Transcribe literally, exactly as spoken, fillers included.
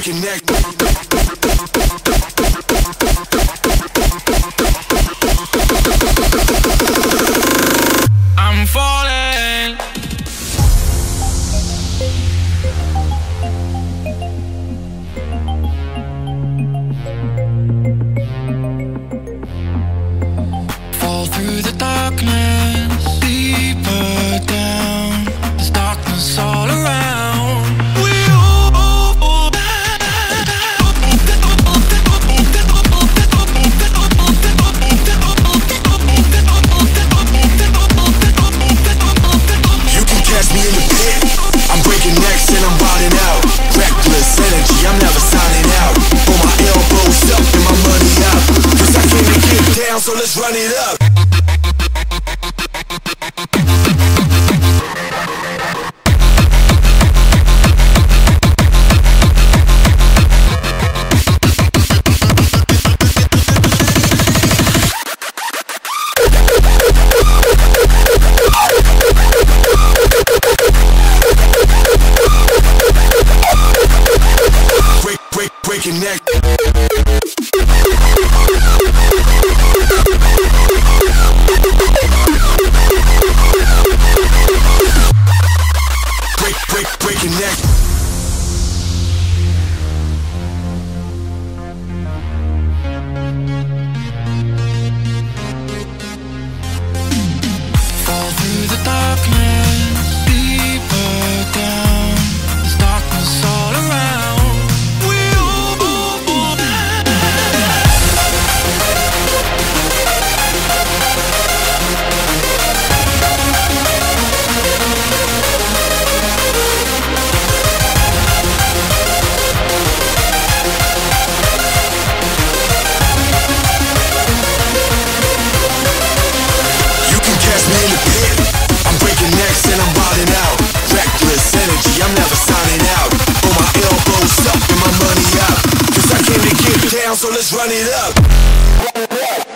breaking neck. I'm falling. Fall through the darkness, deeper down. There's darkness all around. We all you can catch me in the pit. I'm breaking necks and I'm riding out. Reckless energy, I'm never signing out. Pull my elbows up and my money out. Cause I came to get down, so let's run it up. Break, break, breaking neck. Break, break, breaking neck. Fall through the darkness, deeper down. There's darkness all around. We all you can catch me in the pit. I'm breaking necks and I'm riding out. Reckless energy, I'm never signing out. Pull my elbows up and my money out. Cause I came to get down, so let's run it up.